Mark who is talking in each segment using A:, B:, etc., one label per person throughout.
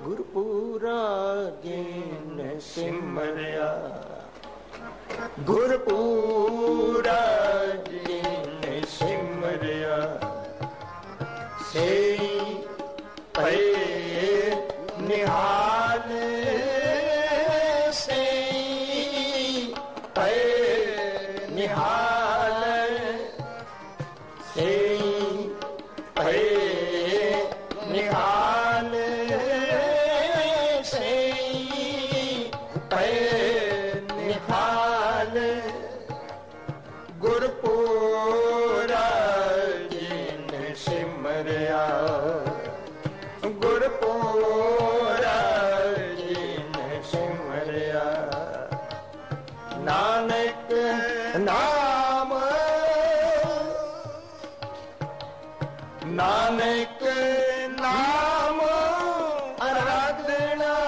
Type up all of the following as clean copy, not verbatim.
A: ਗੁਰਪੂਰਾ ਜਿਨ ਸਿਮਰਿਆ, ਗੁਰਪੂਰਾ ਜਿਨ ਸਿਮਰਿਆ, ਸੇਈ ਪਏ ਨਿਹਾਲ, ਸੇਈ ਪਏ ਨਿਹਾਲ, ਸੇਈ ਪਏ ਨਿਹਾਲ, ਸੇਈ ਪਏ ਨਿਹਾਲ, ਗੁਰਪੂਰਾ ਜਿਨ ਸਿਮਰਿਆ, ਗੁਰਪੂਰਾ ਜਿਨ ਸਿਮਰਿਆ, ਨਾਨਕ ਨਾਮ, ਨਾਨਕ ਨਾਮ ਅਰਾਧਨਾ,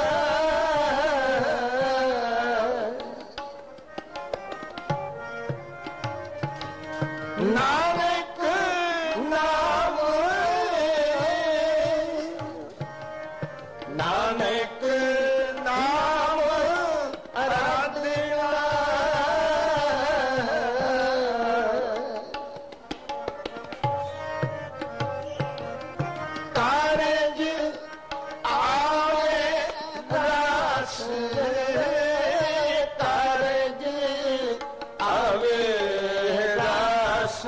A: ਨਾਨਕ ਨਾਮ, ਨਾਨਕ ਨਾਮ ਅਰਾਧਨਾ, ਕਾਰਜ ਆਵੇ ਰਸ, ਕਾਰਜ ਆਵੇ ਰਸ,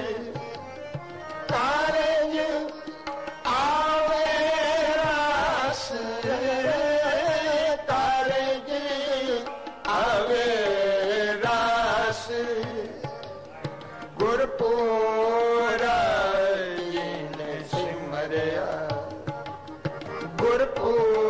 A: ਕਾਰਜ ਆਵੇ ਰਸ, ਕਾਰਜ ਆਵੇ ਰਸ, ਗੁਰਪੂਰਾ ਜਿਨ ਸਿਮਰਿਆ, ਗੁਰਪੂਰਾ